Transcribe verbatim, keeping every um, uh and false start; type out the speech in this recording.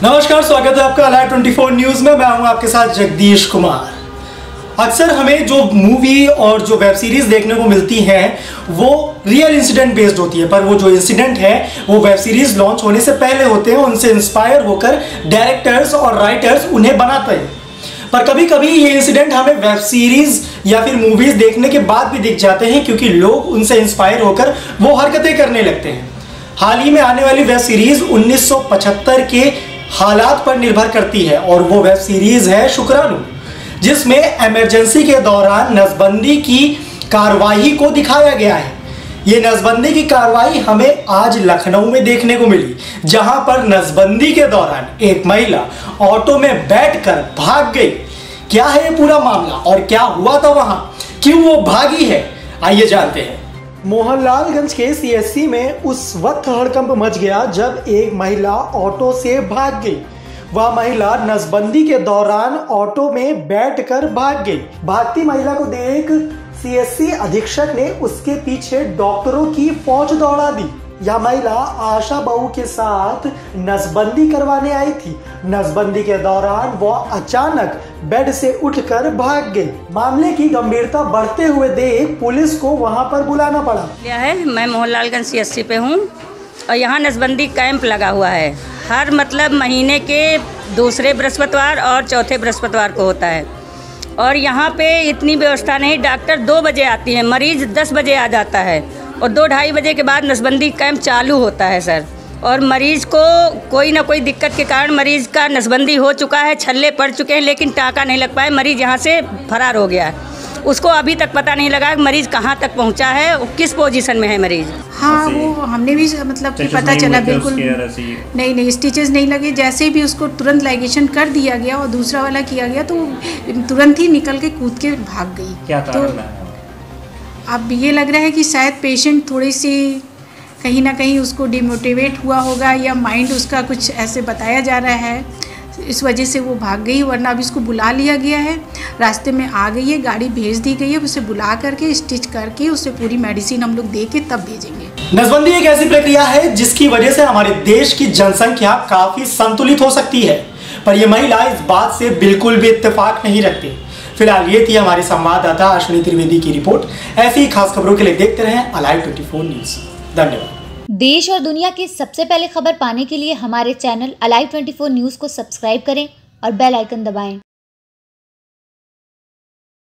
नमस्कार, स्वागत है आपका अलाइव चौबीस न्यूज में। मैं हूं आपके साथ जगदीश कुमार। अक्सर हमें जो मूवी और जो वेब सीरीज देखने को मिलती हैं वो रियल इंसिडेंट बेस्ड होती है, पर वो जो इंसिडेंट है वो वेब सीरीज लॉन्च होने से पहले होते हैं। उनसे इंस्पायर होकर डायरेक्टर्स और राइटर्स उन्हें बनाते हैं, पर कभी कभी ये इंसिडेंट हमें वेब सीरीज या फिर मूवीज देखने के बाद भी दिख जाते हैं, क्योंकि लोग उनसे इंस्पायर होकर वो हरकतें करने लगते हैं। हाल ही में आने वाली वेब सीरीज उन्नीस सौ पचहत्तर के हालात पर निर्भर करती है और वो वेब सीरीज है शुक्राणु, जिसमें इमरजेंसी के दौरान नसबंदी की कार्रवाई को दिखाया गया है। ये नसबंदी की कार्रवाई हमें आज लखनऊ में देखने को मिली, जहां पर नसबंदी के दौरान एक महिला ऑटो में बैठकर भाग गई। क्या है ये पूरा मामला और क्या हुआ था वहां, क्यों वो भागी है, आइए जानते हैं। मोहनलालगंज के सीएससी में उस वक्त हड़कंप मच गया जब एक महिला ऑटो से भाग गई। वह महिला नसबंदी के दौरान ऑटो में बैठकर भाग गई। भागती महिला को देख सीएससी अधीक्षक ने उसके पीछे डॉक्टरों की फौज दौड़ा दी। यह महिला आशा बहू के साथ नसबंदी करवाने आई थी। नसबंदी के दौरान वह अचानक बेड से उठकर भाग गई। मामले की गंभीरता बढ़ते हुए देख पुलिस को वहां पर बुलाना पड़ा। क्या है, मैं मोहनलालगंज सीएससी पे हूँ और यहाँ नसबंदी कैंप लगा हुआ है। हर मतलब महीने के दूसरे बृहस्पतिवार और चौथे बृहस्पतिवार को होता है। और यहाँ पे इतनी व्यवस्था नहीं, डॉक्टर दो बजे आती है, मरीज दस बजे आ जाता है और दो ढाई बजे के बाद नसबंदी कैंप चालू होता है सर। और मरीज़ को कोई ना कोई दिक्कत के कारण मरीज़ का नसबंदी हो चुका है, छल्ले पड़ चुके हैं, लेकिन टाँका नहीं लग पाए, मरीज़ यहाँ से फरार हो गया है। उसको अभी तक पता नहीं लगा कि मरीज़ कहाँ तक पहुँचा है, किस पोजीशन में है मरीज़। हाँ, वो हमने भी मतलब कि पता चला बिल्कुल नहीं नहीं स्टिचेस नहीं लगे। जैसे भी उसको तुरंत लाइगेशन कर दिया गया और दूसरा वाला किया गया तो तुरंत ही निकल के कूद के भाग गई। क्या तो अब ये लग रहा है कि शायद पेशेंट थोड़ी सी कहीं ना कहीं उसको डिमोटिवेट हुआ होगा या माइंड उसका कुछ ऐसे बताया जा रहा है, इस वजह से वो भाग गई। वरना अभी इसको बुला लिया गया है, रास्ते में आ गई है, गाड़ी भेज दी गई है, उसे बुला करके स्टिच करके उसे पूरी मेडिसिन हम लोग दे के तब भेजेंगे। नसबंदी एक ऐसी प्रक्रिया है जिसकी वजह से हमारे देश की जनसंख्या काफी संतुलित हो सकती है, पर यह महिला इस बात से बिल्कुल भी इत्तेफाक नहीं रखती। फिलहाल ये थी हमारी संवाददाता अश्विनी त्रिवेदी की रिपोर्ट। ऐसी ही खास खबरों के लिए देखते रहें अलाइव चौबीस न्यूज। धन्यवाद। देश और दुनिया की सबसे पहले खबर पाने के लिए हमारे चैनल अलाइव चौबीस न्यूज को सब्सक्राइब करें और बेल आइकन दबाएं।